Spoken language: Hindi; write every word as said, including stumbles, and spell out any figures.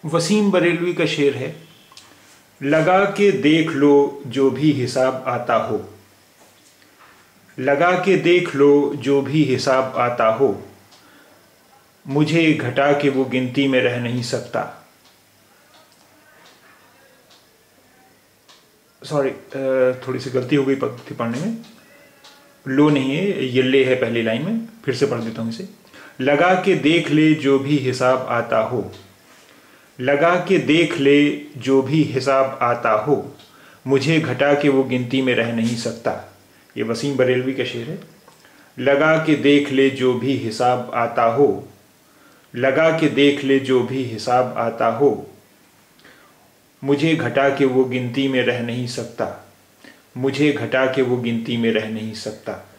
वसीम बरेलवी का शेर है, लगा के देख लो जो भी हिसाब आता हो, लगा के देख लो जो भी हिसाब आता हो, मुझे घटा के वो गिनती में रह नहीं सकता। सॉरी, थोड़ी सी गलती हो गई पंक्ति पढ़ने में, लो नहीं है, ये ले है पहली लाइन में, फिर से पढ़ देता हूँ इसे। लगा के देख ले जो भी हिसाब आता हो, लगा के देख ले जो भी हिसाब आता हो, मुझे घटा के वो गिनती में रह नहीं सकता। ये वसीम बरेलवी का शेर है। लगा के देख ले जो भी हिसाब आता हो, लगा के देख ले जो भी हिसाब आता हो, मुझे घटा के वो गिनती में रह नहीं सकता, मुझे घटा के वो गिनती में रह नहीं सकता।